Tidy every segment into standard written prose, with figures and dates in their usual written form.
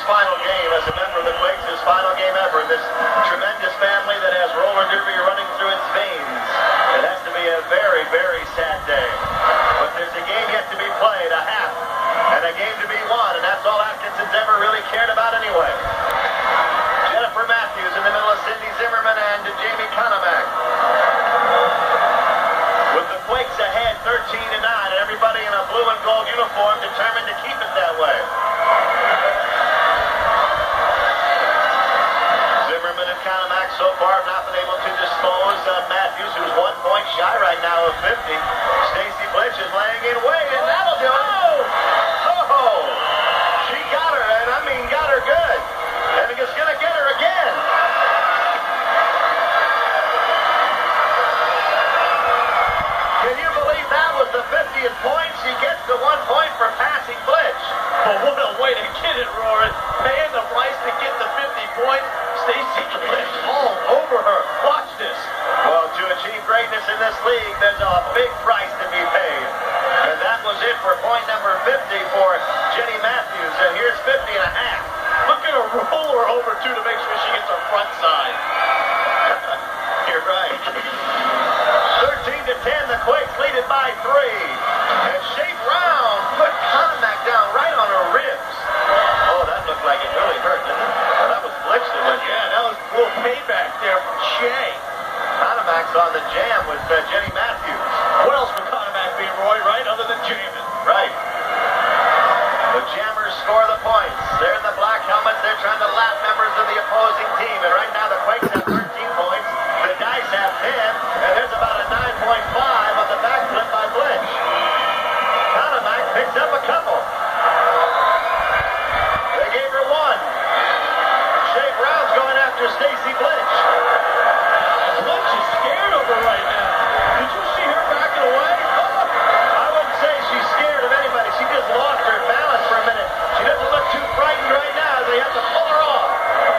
final game as a member of the Quakes, his final game ever in this tremendous family that has roller derby running through its veins. It has to be a very, very sad day. But there's a game yet to be played, a half, and a game to be won, and that's all Atkinson's ever really cared about anyway. Jennifer Matthews in the middle of Cindy Zimmerman and Jamie Konomak. With the Quakes ahead 13-9, and everybody in a blue and gold uniform determined to keep it that way. Zimmerman and Konomak so far have not been able to dispose of Matthews, who's 1 point shy right now of 50. Stacy Blitch is laying in weight, and that'll do it. Oh! She got her, and I mean got her good. And it's going to get her again. Can you believe that was the 50th point? She gets the 1 point for passing Blitch. Well, what a way to get it, Rory. Paying the price to get the 50 point. Stacy Blitch all over her. Watch this. Well, to achieve greatness in this league, there's a big price to be paid. And that was it for point number 50 for Jenny Matthews. And here's 50 and a half. Look at her roll her over, too, to make sure she gets her front side. You're right. 13-10, the Quakes lead it by 3. And Shea Brown put Konomak down right on her ribs. Oh, that looked like it really hurt, didn't it? Well, that was Blitch that went. Yeah, that was a little payback there from Shea. Konomak's on the jam with Jenny Matthews. What else would Konomak be, Roy, right, other than jamming? Right. The Jammers score the points. They're in the black helmets. They're trying to lap members of the opposing team. And right now the Quakes have 13 points. The Dice have 10. And there's about a 9.5 on the backflip by Blitch. Konomak picks up a couple. They gave her 1. Shea Brown's going after Stacy Blitch. Blitch is scared of her right now. Did you see her backing away? I wouldn't say she's scared of anybody. She just lost her balance for a minute. She doesn't look too frightened right now. They have to pull her off.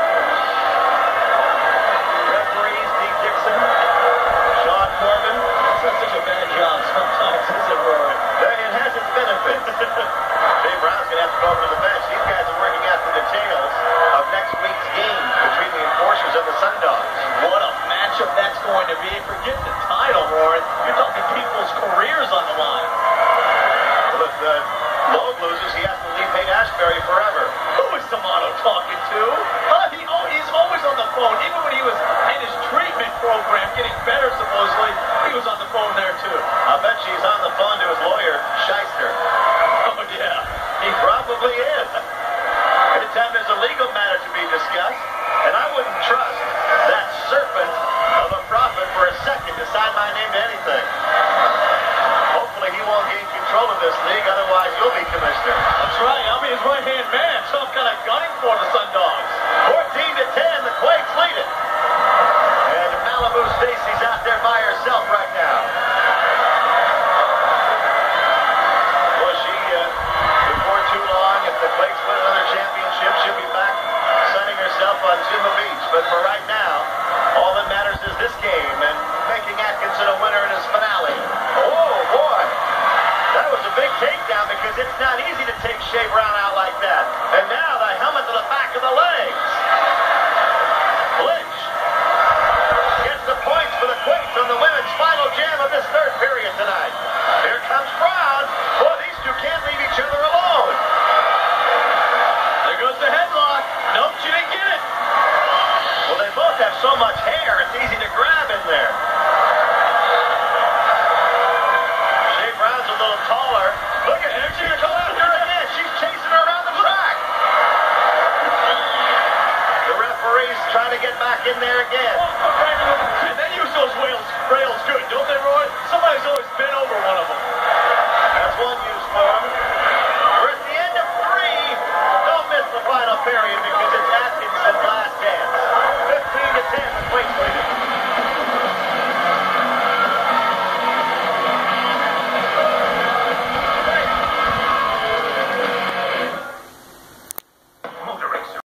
Referees, Dee Dixon, Sean Corbin. That's not such a bad job sometimes, is it, Rory? It hasn't benefited. Shea Brown's going to have to go over to the bench. These guys are working out the details of next week's game between the enforcers and the Sundogs. What a matchup that's going to be. Forget the title, Rory. You're talking people's careers on the line. Well, if Loeb loses, he has to leave Haight-Ashbury forever. Who is Tomato talking to? He's always on the phone. Even when he was in his treatment program, getting better supposedly, he was on the phone there too. I bet she's on the phone to his lawyer, Shyster. Oh, yeah. He probably is. Anytime there's a legal matter to be discussed, and I wouldn't trust that serpent of a prophet for a second to sign my name to anything. Hopefully he won't gain control of this league, otherwise you'll be commissioner. That's right. I'll be his right-hand man, so I'm kind of gunning for the Sundogs. 14-10, the Quakes lead it. And Malibu Stacy's out there by herself right now. Well, before too long, if the Quakes win another championship, she'll be back sunning herself on Zuma Beach. But for right now, all that matters is this game and making Atkinson a winner in his finale. Oh, boy. That was a big takedown because it's not easy to take Shea Brown out like that. And now the helmet to the back of the legs. Blitch gets the points for the Quakes on the women's final jam of this third period tonight. Here comes Brown. Boy, these two can't leave each other alone. There goes the headlock. Nope, she didn't get it. Well, they both have so much hair.